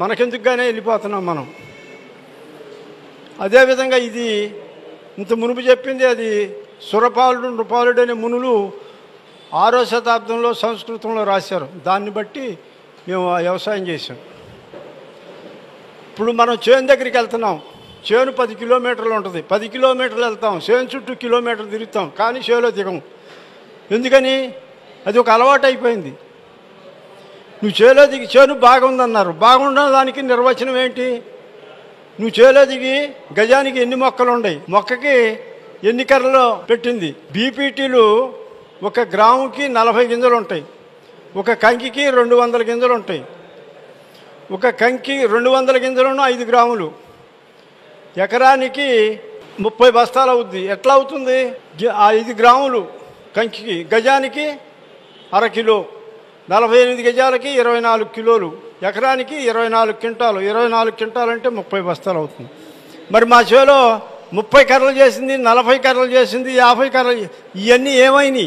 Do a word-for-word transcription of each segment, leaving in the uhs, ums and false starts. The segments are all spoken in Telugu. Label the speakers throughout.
Speaker 1: మనకెందుకుగానే వెళ్ళిపోతున్నాం మనం. అదేవిధంగా ఇది ఇంత మునుపు చెప్పింది అది సురపాలుడు నృపాలుడు అనే మునులు ఆరో శతాబ్దంలో సంస్కృతంలో రాశారు. దాన్ని బట్టి మేము వ్యవసాయం చేసాం. ఇప్పుడు మనం చేను దగ్గరికి వెళ్తున్నాం. చేను పది కిలోమీటర్లు ఉంటుంది. పది కిలోమీటర్లు వెళ్తాం, చేను చుట్టూ కిలోమీటర్లు తిరుగుతాం, కానీ చేలో దిగం. ఎందుకని? అది ఒక అలవాటు అయిపోయింది. నువ్వు చేలో దిగి చేను బాగుందన్నారు. బాగుండడం దానికి నిర్వచనం ఏంటి? నువ్వు చేలో దిగి గజానికి ఎన్ని మొక్కలు ఉన్నాయి, మొక్కకి ఎన్ని కర్రలు పెట్టింది. బీపీటీలు ఒక గ్రాముకి నలభై గింజలు ఉంటాయి, ఒక కంకికి రెండు వందల గింజలు ఉంటాయి. ఒక కంకి రెండు వందల గింజలను ఐదు గ్రాములు, ఎకరానికి ముప్పై బస్తాలు అవుద్ది. ఎట్లా అవుతుంది? ఐదు గ్రాములు కంకికి, గజానికి అర కిలో, నలభై ఎనిమిది గజాలకి ఇరవై నాలుగు కిలోలు, ఎకరానికి ఇరవై నాలుగు క్వింటాలు. ఇరవై నాలుగు క్వింటాలు అంటే ముప్పై బస్తాలు అవుతుంది. మరి మా చేలో ముప్పై కర్రలు చేసింది, నలభై కర్రలు చేసింది, యాభై కర్రలు, ఇవన్నీ ఏమైనాయి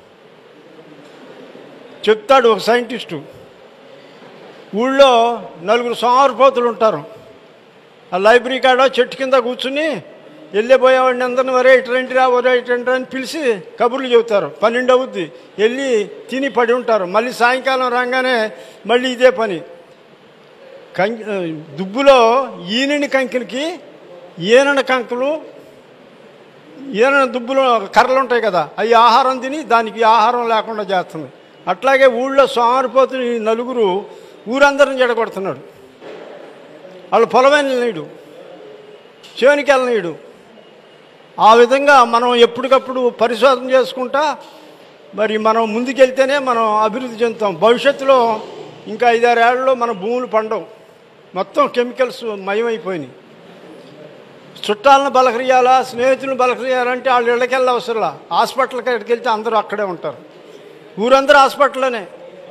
Speaker 1: చెప్తాడు ఒక సైంటిస్టు. ఊళ్ళో నలుగురు సోమరిపోతులు ఉంటారు. ఆ లైబ్రరీ కాడ చెట్టు కింద కూర్చుని వెళ్ళిపోయేవాడిని అందరిని ఒరే ఇటంటిరా ఒరే ఇటంటిరా అని పిలిచి కబుర్లు చెబుతారు. పన్నెండు అవుద్ది, వెళ్ళి తిని పడి ఉంటారు. మళ్ళీ సాయంకాలం రాగానే మళ్ళీ ఇదే పని. కం దుబ్బులో ఈనని కంకికి ఈనని కంకులు, ఈనని దుబ్బులో కర్రలు ఉంటాయి కదా, అవి ఆహారం తిని దానికి ఆహారం లేకుండా చేస్తుంది. అట్లాగే ఊళ్ళో సోమరిపోతుని నలుగురు ఊరందరిని జడగొడుతున్నాడు. వాళ్ళు పొలమైన నీడు, చేనికి వెళ్ళనీడు. ఆ విధంగా మనం ఎప్పటికప్పుడు పరిశోధన చేసుకుంటా మరి మనం ముందుకెళ్తేనే మనం అభివృద్ధి చెందుతాం. భవిష్యత్తులో ఇంకా ఐదారేళ్లలో మన భూములు పండవు, మొత్తం కెమికల్స్ మయమైపోయినాయి. చుట్టాలను బలకరియాలా, స్నేహితులను బలకరియాలంటే వాళ్ళు ఇళ్ళకెళ్ళి అవసరంలా, హాస్పిటల్కి ఎక్కడికి వెళ్తే అందరూ అక్కడే ఉంటారు. ఊరందరూ హాస్పిటల్లోనే.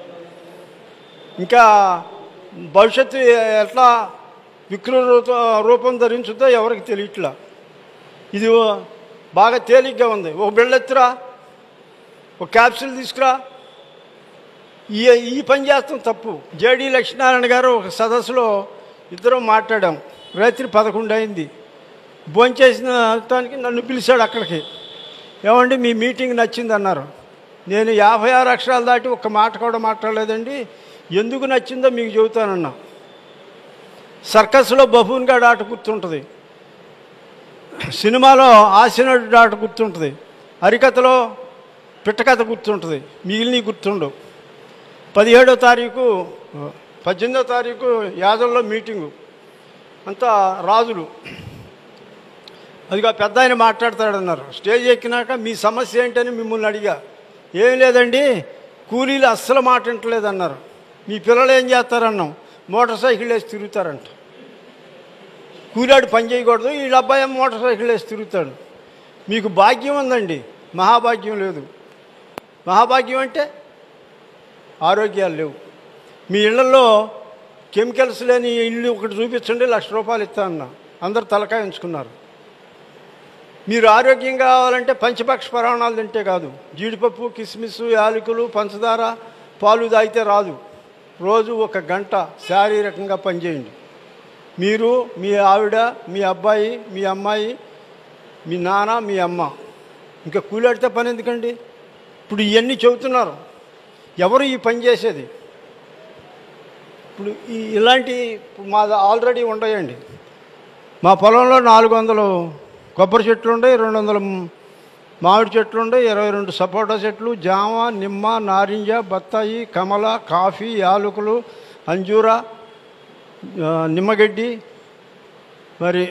Speaker 1: ఇంకా భవిష్యత్తు ఎట్లా వికృత రూపం ధరించుతో ఎవరికి తెలియట్లా. ఇది బాగా తేలిగ్గా ఉంది. ఒక బిళ్ళెత్తురా, ఒక క్యాప్సూల్ తీసుకురా, ఈ ఈ పని చేస్తాం తప్పు. జేడి లక్ష్మీనారాయణ గారు ఒక సదస్సులో ఇద్దరం మాట్లాడాం. రాత్రి పదకొండు అయింది. భోంచేసిన దానికి నన్ను పిలిచాడు అక్కడికి. ఏమండి మీ మీటింగ్ నచ్చింది అన్నారు. నేను యాభై ఆరు అక్షరాలు దాటి ఒక్క మాట కూడా మాట్లాడలేదండి. ఎందుకు నచ్చిందో మీకు చెబుతానన్నా. సర్కస్లో బఫూన్ గాడి ఆట గుర్తుంటుంది, సినిమాలో ఆశనడు ఆట గుర్తుంటుంది, హరికథలో పిట్టకథ గుర్తుంటుంది, మిగిలినవి గుర్తుండవు. పదిహేడో తారీఖు పద్దెనిమిదో తారీఖు యాదల్లో మీటింగు, అంతా రాజులు. అదిగా పెద్ద ఆయన మాట్లాడతాడన్నారు. స్టేజ్ ఎక్కినాక మీ సమస్య ఏంటని మిమ్మల్ని అడిగా. ఏం లేదండి, కూలీలు అస్సలు మాట వింటలేదన్నారు. మీ పిల్లలు ఏం చేస్తారన్నాం. మోటార్ సైకిల్ వేసి తిరుగుతారంట. కూలాడు పని చేయకూడదు, వీళ్ళ అబ్బాయి మోటార్ సైకిల్ వేసి తిరుగుతాడు. మీకు భాగ్యం ఉందండి, మహాభాగ్యం లేదు. మహాభాగ్యం అంటే ఆరోగ్యాలు లేవు. మీ ఇళ్లలో కెమికల్స్ లేని ఇల్లు ఒకటి చూపించండి, లక్ష రూపాయలు ఇస్తానన్నా. అందరు తలకాయ ఉంచుకున్నారు. మీరు ఆరోగ్యం కావాలంటే పంచపక్ష పరాణాలు తింటే కాదు, జీడిపప్పు, కిస్మిస్, యాలకులు, పంచదార, పాలు తాగితే రాదు. రోజు ఒక గంట శారీరకంగా పనిచేయండి. మీరు, మీ ఆవిడ, మీ అబ్బాయి, మీ అమ్మాయి, మీ నాన్న, మీ అమ్మ. ఇంకా కూలాడితే పని ఎందుకండి? ఇప్పుడు ఇవన్నీ చెబుతున్నారు. ఎవరు ఈ పని చేసేది? ఇప్పుడు ఈ ఇలాంటి మా ఆల్రెడీ ఉన్నాయండి. మా పొలంలో నాలుగు వందలు కొబ్బరి చెట్లు ఉన్నాయి, రెండు వందల మామిడి చెట్లు ఉన్నాయి, ఇరవై రెండు సపోటా చెట్లు, జామ, నిమ్మ, నారింజ, బత్తాయి, కమల, కాఫీ, యాలకులు, అంజూర, నిమ్మగడ్డి, మరి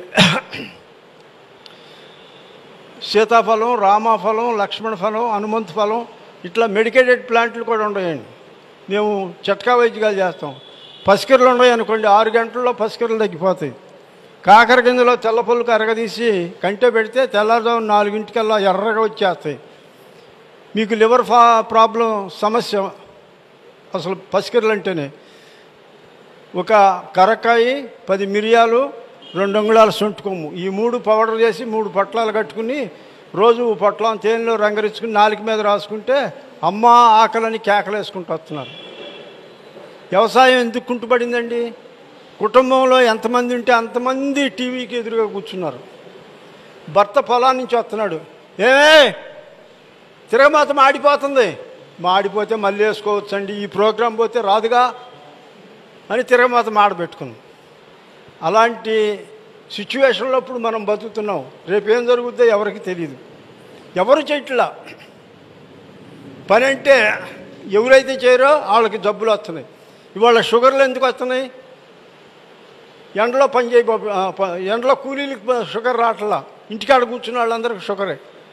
Speaker 1: సీతాఫలం, రామఫలం, లక్ష్మణ ఫలం, హనుమంతు ఫలం, ఇట్లా మెడికేటెడ్ ప్లాంట్లు కూడా ఉన్నాయండి. మేము చిట్కా వైద్యాలు చేస్తాం. పసికిరలు ఉన్నాయి అనుకోండి, ఆరు గంటల్లో పసికిరలు తగ్గిపోతాయి. కాకర గింజలో తెల్లపొల్లుకు అరగదీసి కంటే పెడితే తెల్లారుజాము నాలుగింటికల్లా ఎర్రగా వచ్చేస్తాయి. మీకు లివర్ ఫా ప్రాబ్లం సమస్య అసలు పసికిరలు అంటేనే. ఒక కరక్కాయ, పది మిరియాలు, రెండు అంగుళాల సొంటి కొమ్ము, ఈ మూడు పౌడర్ చేసి మూడు పొట్లాలు కట్టుకుని రోజు పొట్లం తేనెలో రంగరించుకుని నాలుగు మీద రాసుకుంటే అమ్మ ఆకలని కేకలేసుకుంటూ వస్తున్నారు. వ్యవసాయం ఎందుకు కుంటుపడిందండి? కుటుంబంలో ఎంతమంది ఉంటే అంతమంది టీవీకి ఎదురుగా కూర్చున్నారు. భర్త పొలా నుంచి వస్తున్నాడు, ఏమే తిరగమాత మాడిపోతుంది, మాడిపోతే మళ్ళీ వేసుకోవచ్చండి, ఈ ప్రోగ్రాం పోతే రాదుగా అని తిరగమాత మాడబెట్టుకున్నాం. అలాంటి సిచ్యువేషన్లో ఇప్పుడు మనం బతుకుతున్నాం. రేపేం జరుగుద్దో ఎవరికి తెలియదు, ఎవరు చేయట్లా. పని అంటే ఎవరైతే చేయరో వాళ్ళకి జబ్బులు వస్తున్నాయి. ఇవాళ షుగర్లు ఎందుకు వస్తున్నాయి? ఎండలో పని చేయ ఎండలో కూలీలకు షుగర్ రావట్లా, ఇంటికాడ కూర్చున్న వాళ్ళందరికీ షుగరే.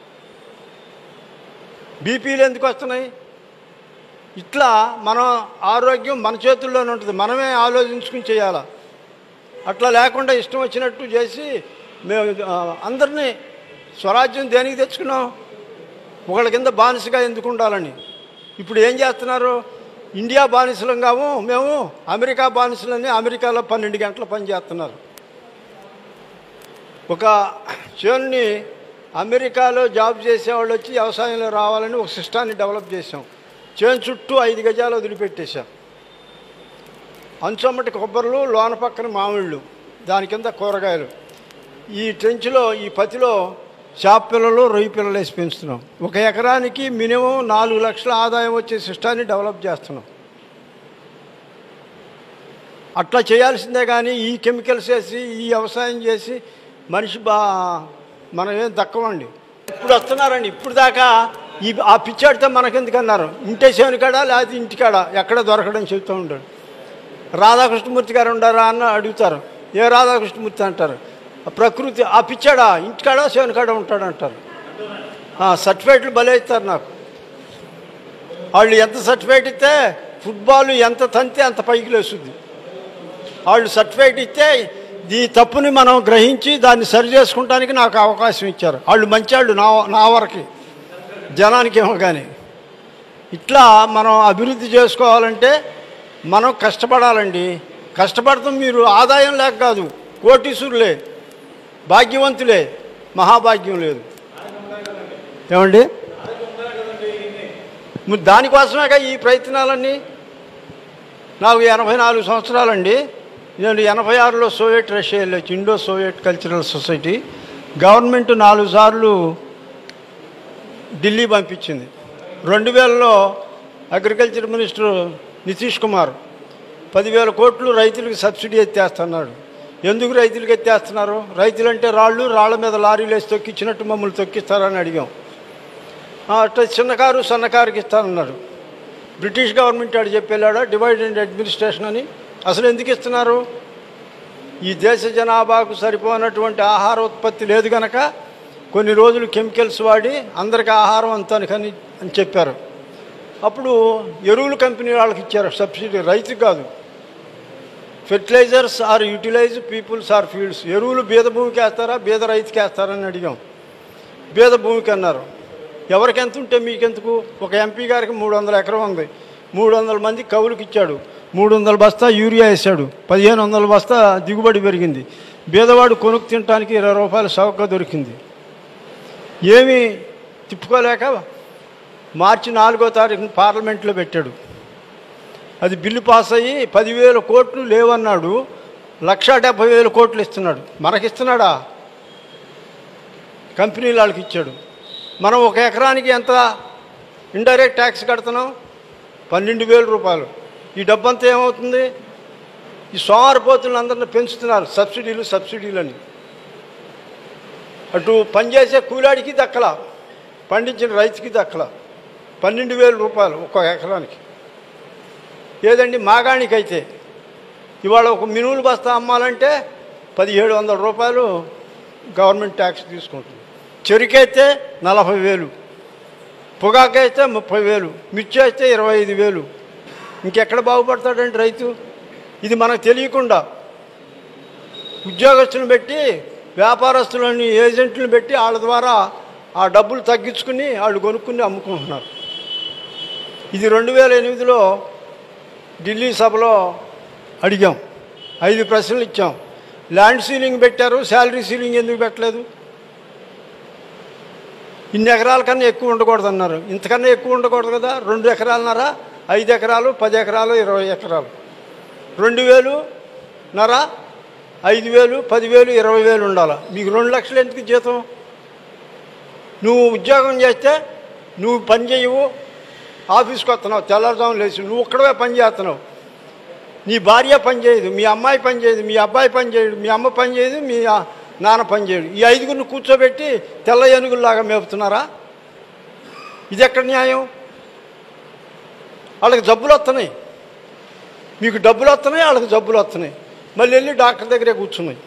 Speaker 1: బీపీలు ఎందుకు వస్తున్నాయి? ఇట్లా మనం ఆరోగ్యం మన చేతుల్లోనే ఉంటుంది, మనమే ఆలోచించుకుని చేయాలా. అట్లా లేకుండా ఇష్టం వచ్చినట్టు చేసి మేము అందరినీ స్వరాజ్యం దేనికి తెచ్చుకున్నాం? ఒకళ్ళ కింద బానిసగా ఎందుకు ఉండాలని. ఇప్పుడు ఏం చేస్తున్నారు? ఇండియా బానిసలం కాము మేము, అమెరికా బానిసలని అమెరికాలో పన్నెండు గంటలు పని చేస్తున్నారు. ఒక చేనుని అమెరికాలో జాబ్ చేసేవాళ్ళు వచ్చి వ్యవసాయంలో రావాలని ఒక సిస్టాన్ని డెవలప్ చేసాం. చేను చుట్టూ ఐదు గజాలు వదిలిపెట్టేశాం. అంచమ్మటి కొబ్బరిలు, లోన పక్కన మామిళ్ళు, దాని కింద కూరగాయలు. ఈ ట్రెంచ్లో ఈ పతిలో చేప పిల్లలు, రొయ్యి పిల్లలు వేసి పెంచుతున్నాం. ఒక ఎకరానికి మినిమం నాలుగు లక్షల ఆదాయం వచ్చే సిస్టాన్ని డెవలప్ చేస్తున్నాం. అట్లా చేయాల్సిందే కానీ ఈ కెమికల్స్ వేసి ఈ వ్యవసాయం చేసి మనిషి బా మనం ఏం దక్కమండి. ఇప్పుడు వస్తున్నారండి, ఇప్పుడు దాకా ఈ ఆ పిచ్చాడితే మనకెందుకు అన్నారు. ఇంటే చేనుకాడా లేకపోతే ఇంటికాడా ఎక్కడ దొరకడం చెప్తూ ఉంటాడు. రాధాకృష్ణమూర్తి గారు ఉండారా అన్న అడుగుతారు, ఏ రాధాకృష్ణమూర్తి అంటారు. ప్రకృతి ఆ పిచ్చాడా ఇంటికాడా చేనుకాడా ఉంటాడు అంటారు. సర్టిఫికేట్లు భలే ఇస్తారు నాకు. వాళ్ళు ఎంత సర్టిఫికేట్ ఇస్తే ఫుట్బాల్ ఎంత తంతే అంత పైకి లేస్తుంది. వాళ్ళు సర్టిఫికేట్ ఇస్తే ఈ తప్పుని మనం గ్రహించి దాన్ని సరి చేసుకుంటానికి నాకు అవకాశం ఇచ్చారు. వాళ్ళు మంచివాళ్ళు నా నా వరకు, జనానికి ఏమో. కానీ ఇట్లా మనం అభివృద్ధి చేసుకోవాలంటే మనం కష్టపడాలండి. కష్టపడతాం. మీరు ఆదాయం లేక కాదు, కోటీశ్వరులే, భాగ్యవంతులే, మహాభాగ్యం లేదు. ఏమండి? దానికోసమేగా ఈ ప్రయత్నాలన్నీ. నాకు ఎనభై నాలుగు సంవత్సరాలండి. నేను ఎనభై ఆరులో సోవియట్ రష్యా వెళ్ళొచ్చు, Indo Soviet cultural society. Government నాలుగు సార్లు ఢిల్లీ పంపించింది. రెండు వేలలో అగ్రికల్చర్ మినిస్టర్ నితీష్ కుమార్ పదివేల కోట్లు రైతులకు సబ్సిడీ ఎత్తేస్తున్నాడు. ఎందుకు రైతులకు ఎత్తేస్తున్నారు? రైతులంటే రాళ్ళు, రాళ్ల మీద లారీలు వేసి తొక్కిచ్చినట్టు మమ్మల్ని తొక్కిస్తారని అడిగాం. అట్లా చిన్నకారు సన్నకారుకి ఇస్తానన్నాడు. బ్రిటిష్ గవర్నమెంట్ ఆడు చెప్పేలాడా డివైడ్ అండ్ అడ్మినిస్ట్రేషన్ అని. అసలు ఎందుకు ఇస్తున్నారు? ఈ దేశ జనాభాకు సరిపోనటువంటి ఆహార ఉత్పత్తి లేదు కనుక కొన్ని రోజులు కెమికల్స్ వాడి అందరికి ఆహారం అంతానికని అని చెప్పారు. అప్పుడు ఎరువుల కంపెనీ వాళ్ళకి ఇచ్చారు సబ్సిడీ, రైతుకి కాదు. Fertilisers are utilise, peoples are fields. ఎరువులు బీద భూమికి వేస్తారా, బీద రైతుకి వేస్తారని అడిగాం. బీద భూమికి అన్నారు. ఎవరికి ఎంత ఉంటే మీకెందుకు? ఒక ఎంపీ గారికి మూడు వందల ఎకరం ఉంది, మూడు వందల మంది కవులకు ఇచ్చాడు, మూడు వందల బస్తా యూరియా వేసాడు, పదిహేను వందల బస్తా దిగుబడి పెరిగింది. బీదవాడు కొనుక్కు తినడానికి ఇరవై రూపాయలు చౌకగా దొరికింది. ఏమీ తిప్పుకోలేక మార్చి నాలుగో తారీఖున పార్లమెంట్లో పెట్టాడు. అది బిల్లు పాస్ అయ్యి పదివేల కోట్లు లేవన్నాడు, లక్ష డెబ్భై వేల కోట్లు ఇస్తున్నాడు. మనకిస్తున్నాడా? కంపెనీ వాళ్ళకి ఇచ్చాడు. మనం ఒక ఎకరానికి ఎంత ఇండైరెక్ట్ ట్యాక్స్ కడుతున్నాం? పన్నెండు వేల రూపాయలు. ఈ డబ్బంతా ఏమవుతుంది? ఈ సోమరిపోతులను అందరిని పెంచుతున్నారు సబ్సిడీలు సబ్సిడీలని. అటు పనిచేసే కూలాడికి దక్కల, పండించిన రైతుకి దక్కల. పన్నెండు వేల రూపాయలు ఒక్కొక్క ఎకరానికి. ఏదండి మాగాణికైతే ఇవాళ ఒక మినువులు బస్తా అమ్మాలంటే పదిహేడు వందల రూపాయలు గవర్నమెంట్ ట్యాక్స్ తీసుకుంటుంది. చెరుకైతే నలభై వేలు, పొగాకైతే ముప్పై వేలు, మిర్చి అయితే ఇరవై ఐదు వేలు. ఇంకెక్కడ బాగుపడతాడండి రైతు? ఇది మనకు తెలియకుండా ఉద్యోగస్తులను పెట్టి, వ్యాపారస్తులని, ఏజెంట్లను పెట్టి వాళ్ళ ద్వారా ఆ డబ్బులు తగ్గించుకుని వాళ్ళు కొనుక్కుని అమ్ముకుంటున్నారు. ఇది రెండు వేల ఎనిమిదిలో ఢిల్లీ సభలో అడిగాం, ఐదు ప్రశ్నలు ఇచ్చాం. ల్యాండ్ సీలింగ్ పెట్టారు, శాలరీ సీలింగ్ ఎందుకు పెట్టలేదు? ఇన్ని ఎకరాల కన్నా ఎక్కువ ఉండకూడదు అన్నారు. ఇంతకన్నా ఎక్కువ ఉండకూడదు కదా. రెండు ఎకరాలన్నారా, ఐదు ఎకరాలు, పది ఎకరాలు, ఇరవై ఎకరాలు. రెండు వేలు నరా ఐదు వేలు పదివేలు ఇరవై వేలు ఉండాలి. మీకు రెండు లక్షలు ఎందుకు జీతం? నువ్వు ఉద్యోగం చేస్తే నువ్వు పని చేయవు, ఆఫీస్కి వస్తున్నావు, తెల్లారుజామున లేచి నువ్వు ఒక్కడవే పని చేస్తున్నావు, నీ భార్య పని చేయదు, మీ అమ్మాయి పని చేయదు, మీ అబ్బాయి పని చేయడు, మీ అమ్మ పని చేయదు, మీ నాన్న పని చేయడు. ఈ ఐదుగురిని కూర్చోబెట్టి తెల్ల ఏనుగుల్లాగా మేపుతున్నారా? ఇది ఎక్కడ న్యాయం? వాళ్ళకి జబ్బులు వస్తున్నాయి, మీకు డబ్బులు వస్తున్నాయి, వాళ్ళకి జబ్బులు వస్తున్నాయి, మళ్ళీ వెళ్ళి డాక్టర్ దగ్గరే కూర్చున్నాయి.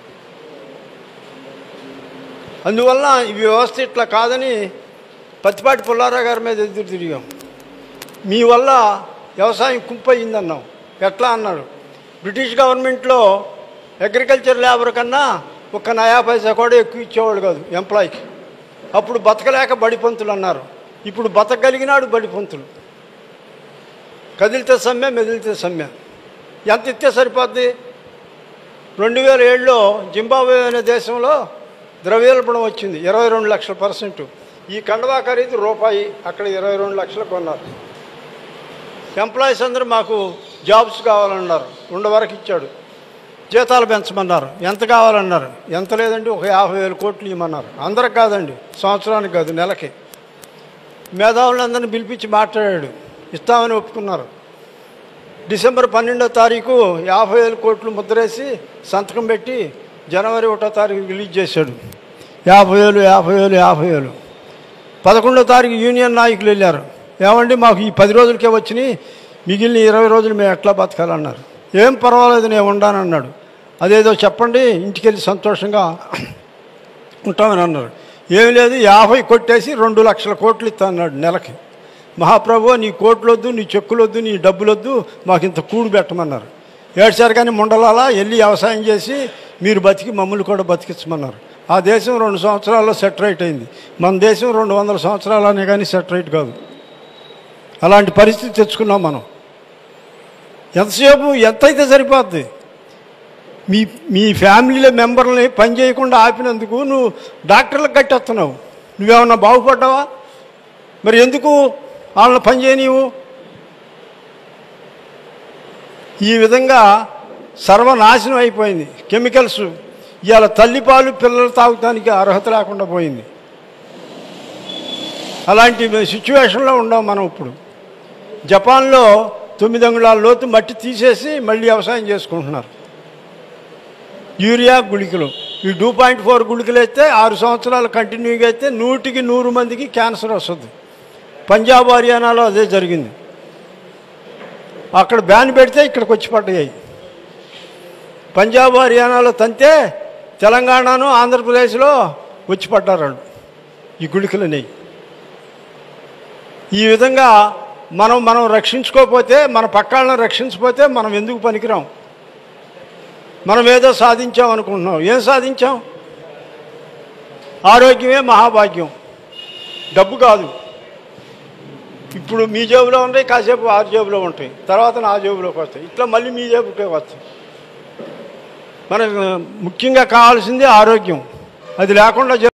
Speaker 1: అందువల్ల ఈ వ్యవస్థ ఇట్లా కాదని పత్తిపాటి పుల్లారావు గారి మీద ఎదురు తిరిగాం. మీ వల్ల వ్యవసాయం కుంపయిందన్నాం. ఎట్లా అన్నాడు? బ్రిటిష్ గవర్నమెంట్లో అగ్రికల్చర్ లేబర్ కన్నా ఒక్క నయా పైసా కూడా ఎక్కువ ఇచ్చేవాళ్ళు కాదు ఎంప్లాయీకి. అప్పుడు బతకలేక బడిపంతులు అన్నారు, ఇప్పుడు బతకగలిగినాడు బడిపంతులు. కదిలితే సమ్మె, మెదిలితే సమ్మె. ఎంత ఇస్తే సరిపోద్ది? రెండు వేల ఏడులో జింబాబ్వే అనే దేశంలో ద్రవ్యోల్బణం వచ్చింది, ఇరవై రెండు లక్షల పర్సెంట్. ఈ కండవా ఖరీదు రూపాయి, అక్కడ ఇరవై రెండు లక్షలు కొన్నారు. ఎంప్లాయీస్ అందరూ మాకు జాబ్స్ కావాలన్నారు, రెండు వరకు ఇచ్చాడు. జీతాలు పెంచమన్నారు, ఎంత కావాలన్నారు, ఎంత లేదండి ఒక యాభై వేల కోట్లు ఇవ్వమన్నారు. అందరికి కాదండి, సంవత్సరానికి కాదు, నెలకి. మేధావులందరినీ పిలిపించి మాట్లాడాడు, ఇస్తామని ఒప్పుకున్నారు. డిసెంబర్ పన్నెండో తారీఖు యాభై వేల కోట్లు ముద్రేసి సంతకం పెట్టి జనవరి ఒకటో తారీఖు రిలీజ్ చేశాడు. యాభై వేలు యాభై వేలు యాభై వేలు పదకొండో తారీఖు యూనియన్ నాయకులు వెళ్ళారు, ఏమండి మాకు ఈ పది రోజులకే వచ్చినాయి, మిగిలిన ఇరవై రోజులు మేము ఎట్లా బతకాలన్నారు. ఏం పర్వాలేదు నేను ఉండానన్నాడు. అదేదో చెప్పండి, ఇంటికి వెళ్ళి సంతోషంగా ఉంటామని అన్నారు. ఏమి లేదు, యాభై కొట్టేసి రెండు లక్షల కోట్లు ఇస్తా అన్నాడు నెలకి. మహాప్రభు నీ కోట్లొద్దు, నీ చెక్కులొద్దు, నీ డబ్బులొద్దు, మాకు ఇంత కూడు పెట్టమన్నారు. ఏడ్చారు కానీ ముండలాలా వెళ్ళి వ్యవసాయం చేసి మీరు బతికి మమ్మల్ని కూడా బతికించమన్నారు. ఆ దేశం రెండు సంవత్సరాల్లో సెటరైట్ అయింది. మన దేశం రెండు వందల సంవత్సరాలనే కానీ సెటరైట్ కాదు. అలాంటి పరిస్థితి తెచ్చుకున్నాం మనం. ఎంతసేపు ఎంతైతే సరిపోద్ది? మీ మీ ఫ్యామిలీలో మెంబర్లని పని చేయకుండా ఆపినందుకు నువ్వు డాక్టర్లకు కట్టేస్తున్నావు. నువ్వేమన్నా బాగుపడ్డావా? మరి ఎందుకు వాళ్ళని పని చేయనీవు? ఈ విధంగా సర్వనాశనం అయిపోయింది. కెమికల్స్ ఇవాళ తల్లిపాలు పిల్లలు తాగడానికి అర్హత లేకుండా పోయింది. అలాంటి సిచ్యువేషన్లో ఉన్నాం మనం ఇప్పుడు. జపాన్లో తొమ్మిది అంగుళాల లోతు మట్టి తీసేసి మళ్ళీ వ్యవసాయం చేసుకుంటున్నారు. యూరియా గుళికలు, ఈ టూ పాయింట్ ఫోర్ గుళికలు అయితే ఆరు సంవత్సరాలు కంటిన్యూగా అయితే నూటికి నూరు మందికి క్యాన్సర్ వస్తుంది. పంజాబ్ హర్యానాలో అదే జరిగింది. అక్కడ బ్యాన్ పెడితే ఇక్కడికి వచ్చి పడ్డాయి. పంజాబ్ హర్యానాలో తంతే తెలంగాణను ఆంధ్రప్రదేశ్లో వచ్చి పడ్డారు ఈ గుళికలని. ఈ విధంగా మనం మనం రక్షించుకోకపోతే, మన పక్కాళ్ళని రక్షించకపోతే మనం ఎందుకు పనికిరాం? మనం ఏదో సాధించాం అనుకుంటున్నాం. ఏం సాధించాం? ఆరోగ్యమే మహాభాగ్యం, డబ్బు కాదు. ఇప్పుడు మీ జేబులో ఉంటాయి, కాసేపు ఆరు జేబులో ఉంటాయి, తర్వాత నా జేబులోకి వస్తాయి, ఇట్లా మళ్ళీ మీ జేబుకే వస్తాయి. మనకు ముఖ్యంగా కావాల్సింది ఆరోగ్యం. అది లేకుండా